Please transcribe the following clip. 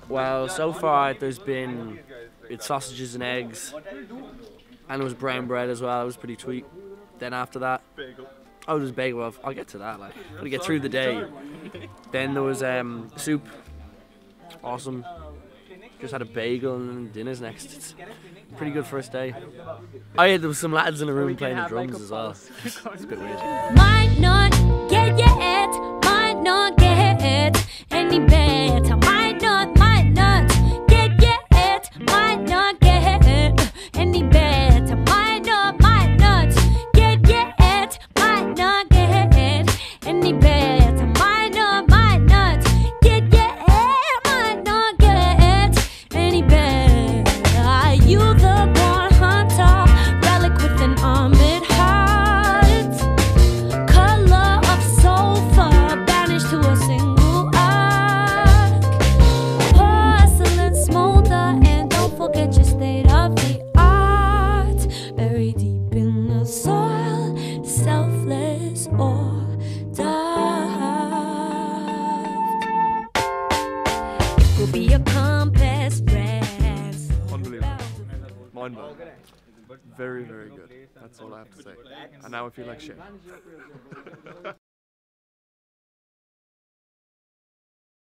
Well, so far there's been sausages and eggs, and there was brown bread as well. It was pretty sweet. Then after that, oh, there's bagel. Well, I'll get to that. Like, gotta get through the day. Then there was soup. Awesome. Just had a bagel and then dinner's next. It's a pretty good first day. Oh yeah, there was some lads in the room playing the drums as well. It's a bit weird. Might not get yet, might not get any better. Might not get yet, might not get any better. Might not get yet, might not get any better. Might not get yet, might not get any better. Are you the born hunter, relic with an armored heart? Color of sulfur, banished to a single arc. Porcelain smolder, and don't forget your state of the art. Buried deep in the soil, selfless or daft. It will be a compass rest. Unbelievable. Mind-blowing. Very, very good. That's all I have to say. And now I feel like shit.